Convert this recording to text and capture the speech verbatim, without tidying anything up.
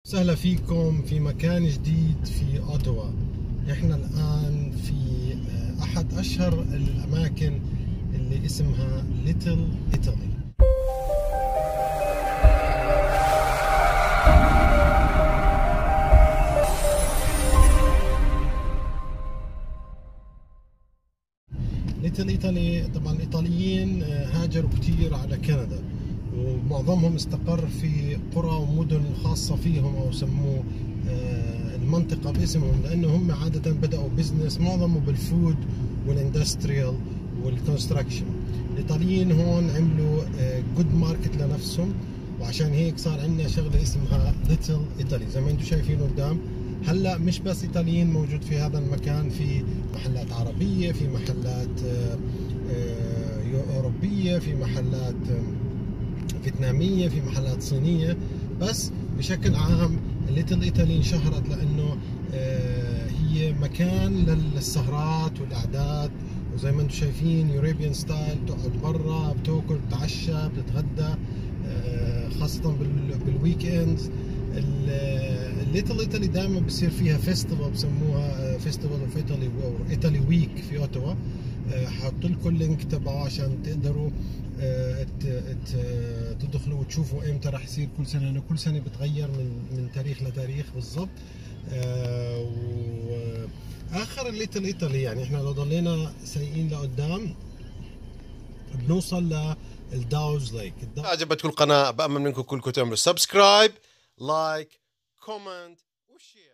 سهلا فيكم في مكان جديد في أوتوا. احنا الآن في أحد أشهر الأماكن اللي اسمها ليتل إيطالي. ليتل إيطالي طبعا الإيطاليين هاجروا كتير على كندا، ومعظمهم استقر في قرى ومدن خاصة فيهم أو سموه المنطقة باسمهم، لأنه هم عادة بدأوا بزنس معظمه بالفود والاندستريال والكونستراكشن. الإيطاليين هون عملوا جود ماركت لنفسهم، وعشان هيك صار عندنا شغلة اسمها ليتل إيطالي زي ما انتم شايفين قدام. هلا مش بس إيطاليين موجود في هذا المكان، في محلات عربية، في محلات أوروبية، في محلات فيتنامية، في محلات صينية. بس بشكل عام ليتل إيطالي انشهرت لأنه هي مكان للسهرات والأعداد، وزي ما انتم شايفين يوروبيان ستايل، تقعد برا بتاكل بتتعشى بتتغدى، خاصة بالويك اندز. الليتل إيطالي دائما بصير فيها فيستيفال بسموها فيستيفال اوف ايطالي او ايطالي ويك في اوتوا. حاحط لكم اللينك تبعه عشان تقدروا تدخلوا وتشوفوا امتى راح يصير كل سنه، لانه كل سنه بتغير من من تاريخ لتاريخ بالضبط. واخر الليتل ايطالي يعني احنا لو ضلينا سايقين لقدام بنوصل للداوز ليك. عجبتكم القناه بامل منكم كلكم تعملوا سبسكرايب، لايك، كومنت وشير.